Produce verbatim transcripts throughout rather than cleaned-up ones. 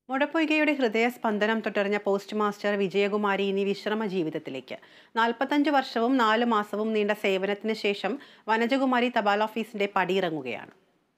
മുടപ്പൊയ്കയുടെ ഹൃദയസ്പന്ദനം തൊട്ടറിഞ്ഞ post master Vijayakumari ഇനി വിശ്രമ ജീവിതത്തിലേക്ക്. നാൽപ്പത്തഞ്ച് വർഷവും നാല് മാസവും നീണ്ട സേവനത്തിന് ശേഷം വനജകുമാരി തപാൽ ഓഫീസിന്റെ പടിയിറങ്ങുകയാണ്.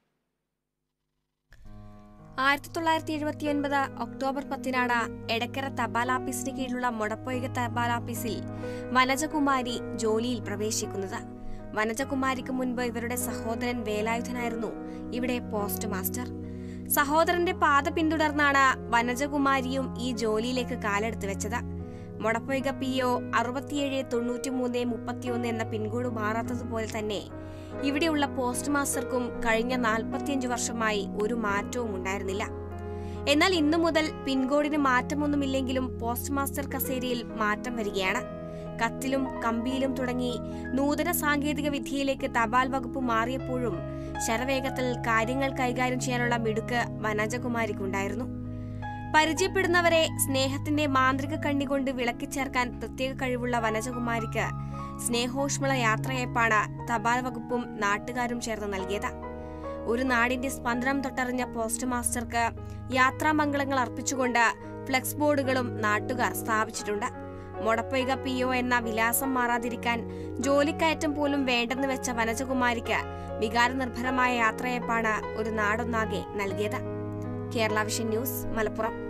ആയിരത്തി തൊള്ളായിരത്തി എഴുപത്തി ഒൻപത് ഒക്ടോബർ പത്തിനാണ് എടക്കര തപാൽ ഓഫീസിന് കീഴിലുള്ള മുടപ്പൊയ്ക തപാൽ ഓഫീസിൽ വനജകുമാരി ജോലിയിൽ പ്രവേശിക്കുന്നത്. വനജകുമാരിക്ക് മുൻപ് ഇവരുടെ സഹോദരൻ വേലായുധനായിരുന്നു ഇവിടെ പോസ്റ്റ് മാസ്റ്റർ. സഹോദരന്റെ പാത പിന്തുടർന്നാണ് വനജകുമാരിയും ഈ ജോലിയിലേക്ക് കാലെടുത്ത് വെച്ചത്. മുടപ്പൊയ്ക പി ഒ അറുപത്തിയേഴ് തൊണ്ണൂറ്റി മൂന്ന് മുപ്പത്തിയൊന്ന് എന്ന പിൻകോഡ് മാറാത്തതുപോലെ തന്നെ ഇവിടെയുള്ള പോസ്റ്റ് മാസ്റ്റർക്കും കഴിഞ്ഞ നാൽപ്പത്തിയഞ്ചു വർഷമായി ഒരു മാറ്റവും ഉണ്ടായിരുന്നില്ല. എന്നാൽ ഇന്നു മുതൽ പിൻകോഡിന് മാറ്റമൊന്നുമില്ലെങ്കിലും പോസ്റ്റ് മാസ്റ്റർ കസേരയിൽ മാറ്റം വരികയാണ്. കത്തിലും കമ്പിയിലും തുടങ്ങി നൂതന സാങ്കേതിക വിദ്യയിലേക്ക് തപാൽ വകുപ്പ് മാറിയപ്പോഴും ശരവേഗത്തിൽ കാര്യങ്ങൾ കൈകാര്യം ചെയ്യാനുള്ള മിടുക്ക് വനജകുമാരിക്കുണ്ടായിരുന്നു. പരിചയപ്പെടുന്നവരെ സ്നേഹത്തിന്റെ മാന്ത്രിക കണ്ണികൊണ്ട് വിളക്കിച്ചേർക്കാൻ പ്രത്യേക കഴിവുള്ള വനജകുമാരിക്ക് സ്നേഹോഷ്മള യാത്രയയപ്പാണ് തപാൽ വകുപ്പും നാട്ടുകാരും ചേർന്ന് നൽകിയത്. ഒരു നാടിന്റെ സ്പന്ദനം തൊട്ടറിഞ്ഞ പോസ്റ്റ് മാസ്റ്റർക്ക് യാത്രാമംഗളങ്ങൾ അർപ്പിച്ചുകൊണ്ട് ഫ്ലെക്സ് ബോർഡുകളും നാട്ടുകാർ സ്ഥാപിച്ചിട്ടുണ്ട്. മുടപ്പൊയ്ക പി ഒ എന്ന വിലാസം മാറാതിരിക്കാൻ ജോലിക്കയറ്റം പോലും വേണ്ടെന്ന് വെച്ച വനജകുമാരിക്ക് വികാരനിർഭരമായ യാത്രയയപ്പാണ് ഒരു നാടൊന്നാകെ നൽകിയത്. Kerala vision news, Malappuram.